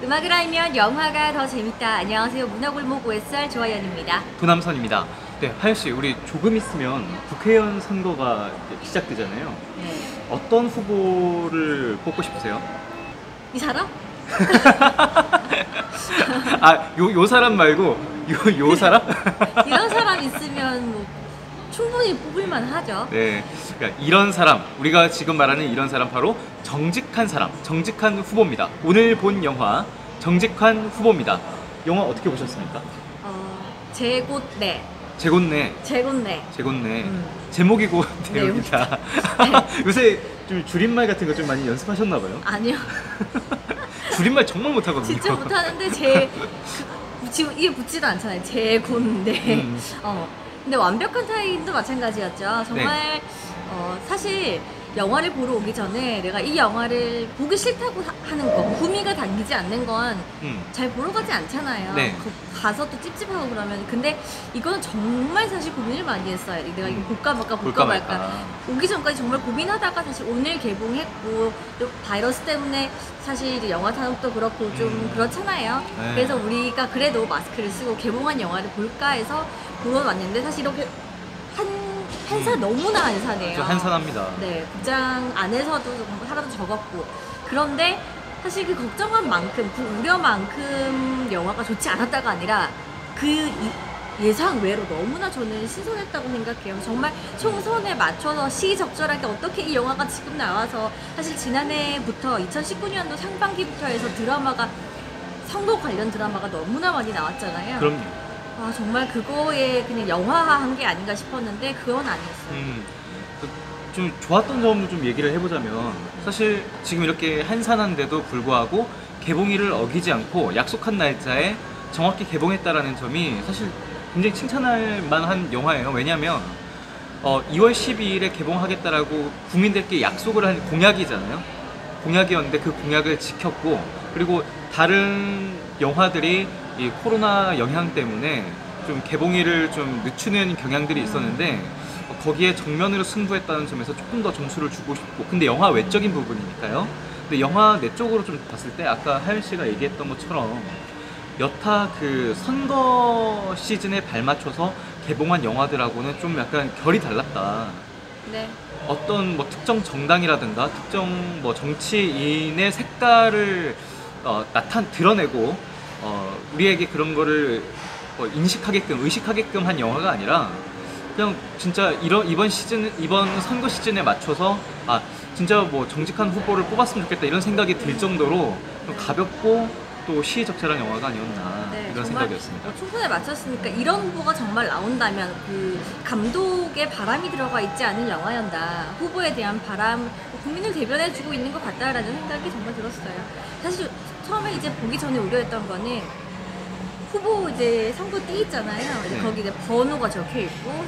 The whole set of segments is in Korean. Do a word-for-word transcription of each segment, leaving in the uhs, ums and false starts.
음악을 알면 영화가 더 재밌다. 안녕하세요. 문화골목 오에스알 조아연입니다. 도남선입니다. 네, 하연씨, 우리 조금 있으면 국회의원 선거가 시작되잖아요. 네. 어떤 후보를 뽑고 싶으세요? 이 사람? 아, 요, 요 사람 말고 요, 요 사람? 이런 사람 있으면 뭐 충분히 뽑을만 하죠. 네, 그러니까 이런 사람, 우리가 지금 말하는 이런 사람 바로 정직한 사람, 정직한 후보입니다. 오늘 본 영화 정직한 후보입니다. 영화 어떻게 보셨습니까? 어, 제곳네. 제곳네. 제곳네. 제곳네. 음. 제목이고 네, 내용이다. 요새 좀 줄임말 같은 거 좀 많이 연습하셨나 봐요? 아니요. 줄임말 정말 못하거든요. 진짜 못하는데 제 그, 지금 이게 붙지도 않잖아요. 제곳네. 음. 어. 근데 완벽한 타인도 마찬가지였죠. 정말 네. 어, 사실 영화를 보러 오기 전에 내가 이 영화를 보기 싫다고 하, 하는 거, 구미가 당기지 않는 건 잘 음. 보러 가지 않잖아요. 네. 그, 가서 또 찝찝하고 그러면. 근데 이거는 정말 사실 고민을 많이 했어요. 내가 이거 음. 볼까 말까 볼까, 볼까 말까. 말까. 오기 전까지 정말 고민하다가 사실 오늘 개봉했고 또 바이러스 때문에 사실 이제 영화 산업도 그렇고 좀 음. 그렇잖아요. 네. 그래서 우리가 그래도 마스크를 쓰고 개봉한 영화를 볼까 해서 보러 왔는데 사실 이렇게 한, 한사 음. 너무나 한사네요. 좀 한산합니다. 네, 극장 안에서도 사람도 적었고. 그런데 사실 그 걱정한 만큼, 그 우려만큼 영화가 좋지 않았다가 아니라 그 이, 예상 외로 너무나 저는 신선했다고 생각해요. 정말 총선에 맞춰서 시적절하게 어떻게 이 영화가 지금 나와서 사실 지난해부터 이천십구 년도 상반기부터 해서 드라마가 선거 관련 드라마가 너무나 많이 나왔잖아요. 그럼요. 아, 정말 그거에 그냥 영화화한 게 아닌가 싶었는데 그건 아니었어요. 음, 그 좀 좋았던 점을 좀 얘기를 해보자면 사실 지금 이렇게 한산한데도 불구하고 개봉일을 어기지 않고 약속한 날짜에 정확히 개봉했다라는 점이 사실 굉장히 칭찬할 만한 영화예요. 왜냐하면 어, 이월 십이일에 개봉하겠다라고 국민들께 약속을 한 공약이잖아요. 공약이었는데 그 공약을 지켰고, 그리고 다른 영화들이 이 코로나 영향 때문에 좀 개봉일을 좀 늦추는 경향들이 있었는데 어, 거기에 정면으로 승부했다는 점에서 조금 더 점수를 주고 싶고, 근데 영화 외적인 부분이니까요. 근데 영화 내적으로 좀 봤을 때 아까 하연 씨가 얘기했던 것처럼 여타 그 선거 시즌에 발맞춰서 개봉한 영화들하고는 좀 약간 결이 달랐다. 네. 어떤 뭐 특정 정당이라든가 특정 뭐 정치인의 색깔을 어, 나타 드러내고 어, 우리에게 그런 거를 어, 인식하게끔 의식하게끔 한 영화가 아니라 그냥 진짜 이런 이번 시즌 이번 선거 시즌에 맞춰서 아 진짜 뭐 정직한 후보를 뽑았으면 좋겠다 이런 생각이 들 정도로 좀 가볍고 또 시의적절한 영화가 아니었나 네, 이런 정말 생각이었습니다. 어, 총선에 맞췄으니까 이런 후보가 정말 나온다면 그 감독의 바람이 들어가 있지 않은 영화였다. 후보에 대한 바람, 국민을 대변해주고 있는 것 같다라는 생각이 정말 들었어요. 사실 처음에 이제 보기 전에 우려했던 거는 후보 이제 선거 띠 있잖아요. 이제 네. 거기 이제 번호가 적혀 있고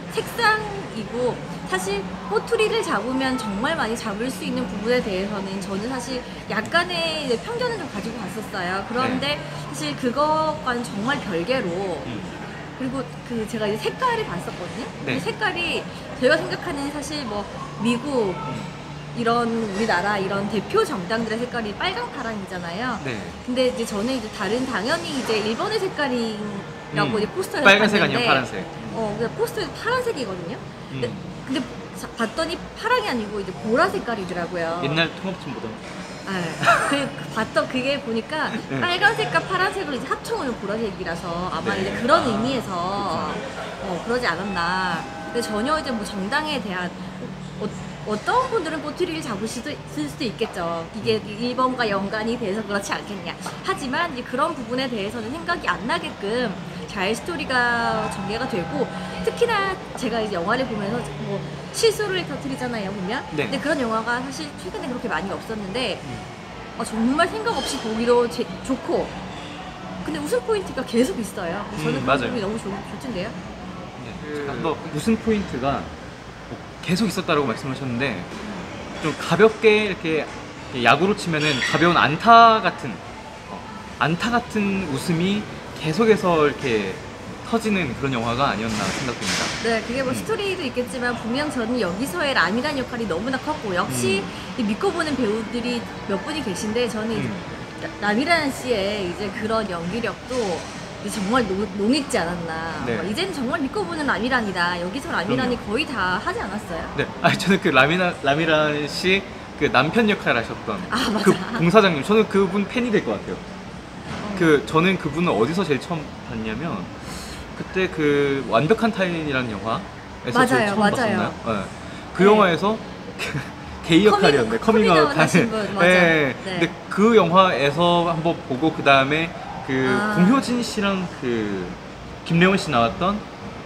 색상이고, 사실 꼬투리를 잡으면 정말 많이 잡을 수 있는 부분에 대해서는 저는 사실 약간의 이제 편견을 좀 가지고 갔었어요. 그런데 사실 그것과는 정말 별개로, 음. 그리고 그 제가 이제 색깔을 봤었거든요. 네. 그 색깔이 저희가 생각하는 사실 뭐 미국 이런 우리나라 이런 대표 정당들의 색깔이 빨강 파랑이잖아요. 네. 근데 이제 저는 이제 다른 당연히 이제 일본의 색깔이라고 음. 이제 포스터에서 빨간색 봤는데, 아니면 파란색. 어, 근데 포스터에 파란색이거든요. 근데, 음. 근데 자- 봤더니 파랑이 아니고 이제 보라 색깔이더라고요. 옛날 통합진 보던 네. 그, 그 봤던 그게 보니까 네. 빨간색과 파란색으로 이제 합쳐놓은 보라색이라서 아마 네. 이제 그런 아, 의미에서 그렇죠. 어, 그러지 않았나. 근데 전혀 이제 뭐 정당에 대한 어, 어떤 분들은 꼬투리를 잡으실 수도 있겠죠. 이게 일 번과 연관이 돼서 그렇지 않겠냐. 하지만 이제 그런 부분에 대해서는 생각이 안 나게끔 잘 스토리가 전개가 되고, 특히나 제가 이제 영화를 보면서 뭐 실수를 터뜨리잖아요, 보면. 네. 근데 그런 영화가 사실 최근에 그렇게 많이 없었는데 어, 정말 생각 없이 보기로 제, 좋고, 근데 웃음 포인트가 계속 있어요. 저는 음, 그 맞아요. 부분이 너무 좋, 좋던데요. 그... 뭐 무슨 포인트가 계속 있었다라고 말씀하셨는데 좀 가볍게 이렇게 야구로 치면은 가벼운 안타 같은 어, 안타 같은 웃음이 계속해서 이렇게 터지는 그런 영화가 아니었나 생각됩니다. 네, 그게 뭐 음. 스토리도 있겠지만 분명 저는 여기서의 람이라는 역할이 너무나 컸고, 역시 음. 믿고 보는 배우들이 몇 분이 계신데 저는 음. 라미란 씨의 이제 그런 연기력도 이제 정말 노, 농익지 않았나. 네. 뭐 이제는 정말 믿고 보는 라미란이다. 여기서 라미란이 그럼요. 거의 다 하지 않았어요? 네, 아 저는 그 라미나 라미란 씨 그 남편 역할 하셨던 아, 맞아. 그 공사장님, 저는 그분 팬이 될 것 같아요. 어. 그 저는 그분을 어디서 제일 처음 봤냐면 그때 그 완벽한 타인이라는 영화에서 맞아요, 제일 처음 맞아요. 봤었나요? 네. 그 네. 영화에서 게이 역할이었는데 커밍- 커밍아웃 커밍아웃 하신 분, 맞아요. 네. 네. 근데 그 영화에서 한번 보고 그 다음에 그 아. 공효진 씨랑 그 김래원 씨 나왔던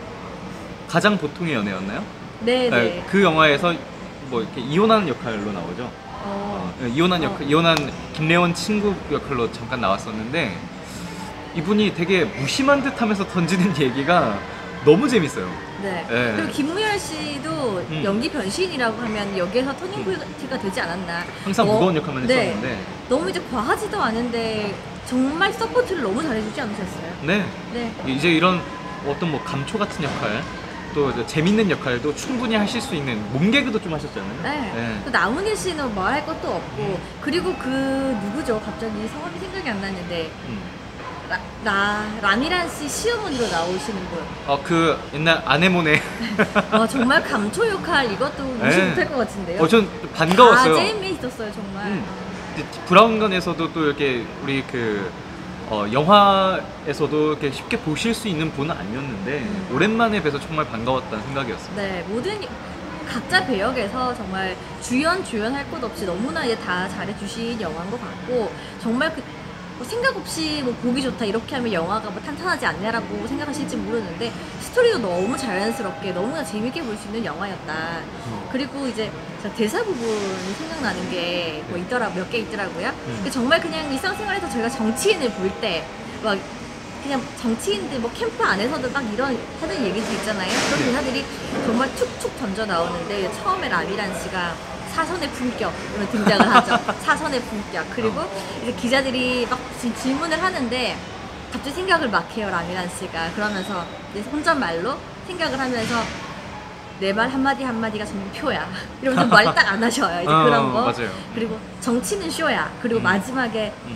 가장 보통의 연애였나요? 네, 네, 네. 그 영화에서 뭐 이렇게 이혼하는 역할로 나오죠. 어. 어, 이혼한 어. 역할, 이혼한 김래원 친구 역할로 잠깐 나왔었는데 이분이 되게 무심한 듯하면서 던지는 얘기가 너무 재밌어요. 네. 네. 그리고 김무열 씨도 음. 연기 변신이라고 하면 여기에서 터닝 포인트가 되지 않았나. 항상 어, 무거운 역할만 네. 했었는데, 너무 이제 과하지도 않은데 정말 서포트를 너무 잘해주지 않으셨어요? 네, 네. 이제 이런 어떤 뭐 감초 같은 역할, 또 이제 재밌는 역할도 충분히 하실 수 있는 몸개그도 좀 하셨잖아요. 네. 또 나문희 씨는 말할 것도 없고, 그리고 그 누구죠? 갑자기 성함이 생각이 안 나는데 음. 라, 라 라미란 씨 시어머니로 나오시는 분. 어, 그 옛날 아네모네. 와 정말 감초 역할 이것도 무시 네. 못할 것 같은데요. 어, 전 반가웠어요. 다 재미있었어요 정말. 음. 이제 브라운관에서도 또 이렇게 우리 그 어, 영화에서도 이렇게 쉽게 보실 수 있는 분은 아니었는데 음. 오랜만에 뵈서 정말 반가웠다는 생각이었습니다. 네, 모든 각자 배역에서 정말 주연 주연 할 것 없이 너무나 이제 다 잘해주신 영화인 것 같고, 정말 그 뭐 생각 없이 뭐 보기 좋다 이렇게 하면 영화가 뭐 탄탄하지 않냐라고 생각하실지 모르는데 스토리도 너무 자연스럽게 너무나 재밌게 볼 수 있는 영화였다. 음. 그리고 이제 저 대사 부분이 생각나는 게 뭐 있더라 몇 개 있더라고요. 음. 근데 정말 그냥 일상생활에서 저희가 정치인을 볼 때 막 그냥 정치인들 뭐 캠프 안에서도 막 이런 하는 얘기들 있잖아요. 그런 네. 대사들이 정말 툭툭 던져 나오는데 처음에 라미란 씨가 사선의 품격으로 등장을 하죠. 사선의 품격. 그리고 이제 기자들이 막 지- 질문을 하는데 갑자기 생각을 막 해요, 라미란 씨가. 그러면서 이제 혼잣말로 생각을 하면서 내 말 한마디 한마디가 전부 표야. 이러면서 말 딱 안 하셔요. 이제 어, 그런 거. 맞아요. 그리고 정치는 쇼야. 그리고 음. 마지막에 음.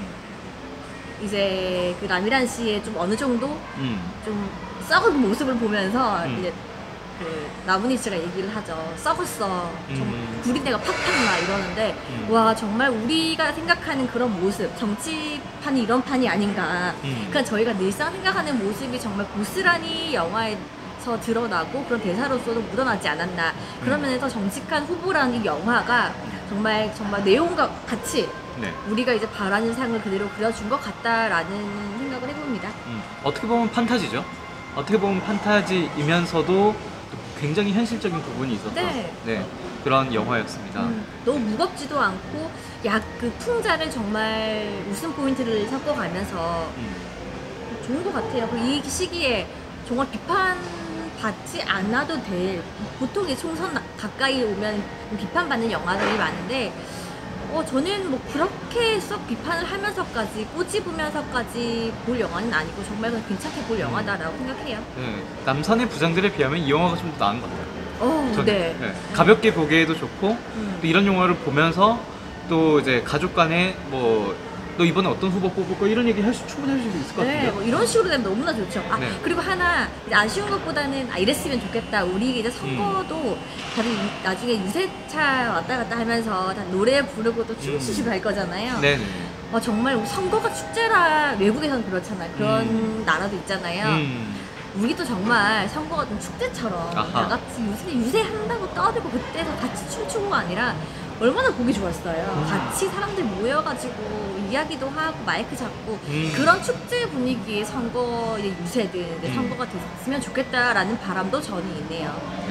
이제 그 라미란 씨의 좀 어느 정도 음. 좀 썩은 모습을 보면서 음. 이제 그 나문희 씨가 얘기를 하죠. 썩었어. 좀 음. 구린내가 팍팍 나 이러는데 음. 와 정말 우리가 생각하는 그런 모습, 정치판이 이런 판이 아닌가. 음. 그러니까 저희가 늘상 생각하는 모습이 정말 고스란히 영화에서 드러나고 그런 대사로서도 묻어나지 않았나. 그런 음. 면에서 정직한 후보라는 이 영화가 정말 정말 내용과 같이 네. 우리가 이제 바라는 상을 그대로 그려준 것 같다라는 생각을 해봅니다. 음. 어떻게 보면 판타지죠. 어떻게 보면 판타지이면서도 또 굉장히 현실적인 부분이 있었던 네. 네, 그런 영화였습니다. 음, 너무 무겁지도 않고 약 그 풍자를 정말 웃음 포인트를 섞어가면서 음. 좋은 것 같아요. 그리고 이 시기에 정말 비판 받지 않아도 될, 보통 이 총선 나- 가까이 오면 비판받는 영화들이 많은데 어 저는 뭐 그렇게 썩 비판을 하면서까지 꼬집으면서까지 볼 영화는 아니고 정말 그냥 괜찮게 볼 영화다라고 생각해요. 네. 남산의 부장들에 비하면 이 영화가 좀 더 나은 것 같아요. 어, 저는. 네. 네. 가볍게 보기에도 좋고 음. 또 이런 영화를 보면서 또 이제 가족 간에 뭐 너 이번에 어떤 후보 뽑을 거 이런 얘기 할 수, 충분히 할 수 있을 것 네, 같은데요. 뭐 이런 식으로 되면 너무나 좋죠. 아, 네. 그리고 하나 이제 아쉬운 것보다는 아, 이랬으면 좋겠다. 우리 이제 선거도 다들 이- 나중에 유세차 왔다 갔다 하면서 다 노래 부르고 또 춤추시고 음. 할 거잖아요. 네네. 어, 정말 선거가 축제라 외국에선 그렇잖아요. 그런 음. 나라도 있잖아요. 음. 우리도 정말 선거가 좀 축제처럼 아하. 다 같이 유세, 유세한다고 떠들고 그때도 같이 춤추고가 아니라 얼마나 보기 좋았어요. 음. 같이 사람들 모여가지고 이야기도 하고 마이크 잡고 음. 그런 축제 분위기의 선거의 유세든 이제 음. 선거가 됐으면 좋겠다라는 바람도 저는 있네요.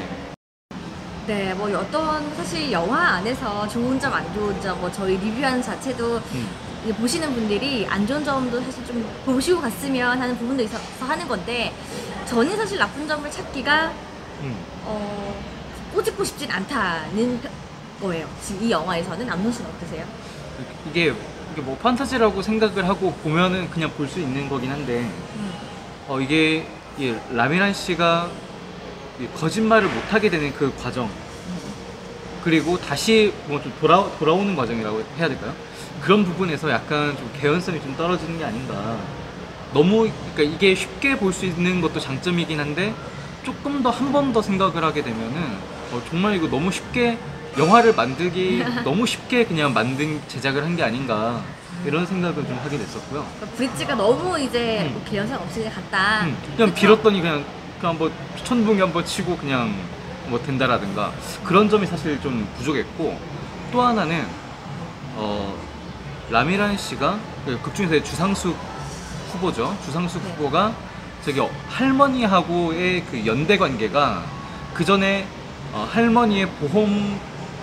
네. 네, 뭐 어떤 사실 영화 안에서 좋은 점, 안 좋은 점, 뭐 저희 리뷰하는 자체도 음. 이제 보시는 분들이 안 좋은 점도 사실 좀 보시고 갔으면 하는 부분도 있어서 하는 건데 저는 사실 나쁜 점을 찾기가 음. 어, 꼬집고 싶진 않다는 거예요. 지금 이 영화에서는 남순 씨는 어떠세요? 이게, 이게 뭐 판타지라고 생각을 하고 보면은 그냥 볼 수 있는 거긴 한데 음. 어, 이게 이 라미란 씨가 이 거짓말을 못하게 되는 그 과정, 그리고 다시 뭐 좀 돌아 돌아오는 과정이라고 해야 될까요? 그런 부분에서 약간 좀 개연성이 좀 떨어지는 게 아닌가. 너무 그러니까 이게 쉽게 볼 수 있는 것도 장점이긴 한데 조금 더 한 번 더 생각을 하게 되면은 어, 정말 이거 너무 쉽게 영화를 만들기 너무 쉽게 그냥 만든 제작을 한 게 아닌가 이런 생각을 좀 하게 됐었고요. 그러니까 브릿지가 너무 이제 음. 뭐 개연성 없이 그냥 갔다. 음, 그냥 그쵸? 빌었더니 그냥 그냥 뭐 천둥이 한번 치고 그냥 뭐 된다라든가 그런 점이 사실 좀 부족했고 또 하나는 어 라미란 씨가 그 극중에서의 주상숙 후보죠. 주상숙 네. 후보가 저기 어, 할머니하고의 그 연대 관계가 그 전에 어, 할머니의 보험을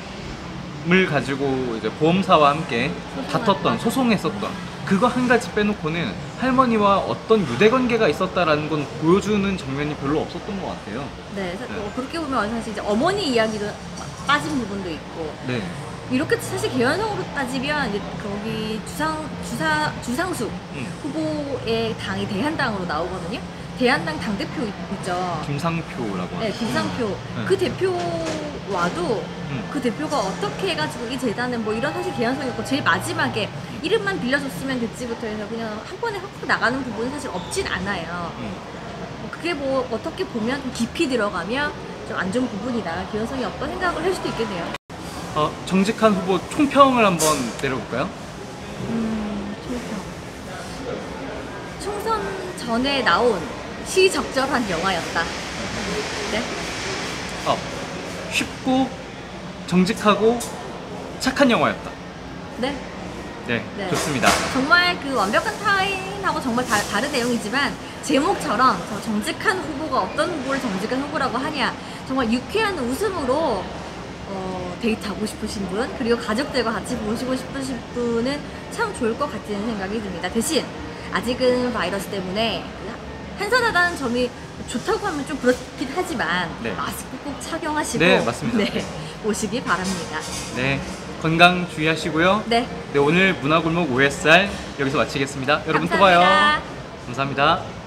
가지고 이제 보험사와 함께 다퉜던 소송했었던 그거 한 가지 빼놓고는 할머니와 어떤 유대 관계가 있었다라는 건 보여주는 장면이 별로 없었던 것 같아요. 네, 그래서 네. 어, 그렇게 보면 사실 이제 어머니 이야기도 빠진 부분도 있고 네, 이렇게 사실 개연성으로 따지면 이제 거기 주상 주사 주상숙 음, 후보의 당이 대한당으로 나오거든요. 대한당 당 대표 있죠. 김상표라고 네, 하죠. 김상표. 네. 그 대표와도 음. 그 대표가 어떻게 해가지고 이 재단은 뭐 이런 사실 개연성이 있고 제일 마지막에 이름만 빌려줬으면 됐지부터 해서 그냥 한 번에 확 나가는 부분은 사실 없진 않아요. 음. 뭐 그게 뭐 어떻게 보면 좀 깊이 들어가면 좀 안 좋은 부분이다. 개연성이 없다 생각을 할 수도 있겠네요. 어, 정직한 후보 총평을 한번 내려볼까요? 음, 총선. 총선 전에 나온 시적절한 영화였다. 네? 어, 쉽고 정직하고 착한 영화였다. 네. 네, 네. 좋습니다. 정말 그 완벽한 타인하고 정말 다, 다른 내용이지만 제목처럼 저 정직한 후보가 어떤 후보를 정직한 후보라고 하냐 정말 유쾌한 웃음으로 어, 데이트하고 싶으신 분 그리고 가족들과 같이 보시고 싶으신 분은 참 좋을 것 같은 생각이 듭니다. 대신 아직은 바이러스 때문에 한산하다는 점이 좋다고 하면 좀 그렇긴 하지만 네. 마스크 꼭 착용하시고 네, 맞습니다. 네, 오시기 바랍니다. 네, 건강 주의하시고요. 네, 네, 오늘 문화골목 오에스알 여기서 마치겠습니다. 여러분 또 감사합니다. 봐요. 감사합니다.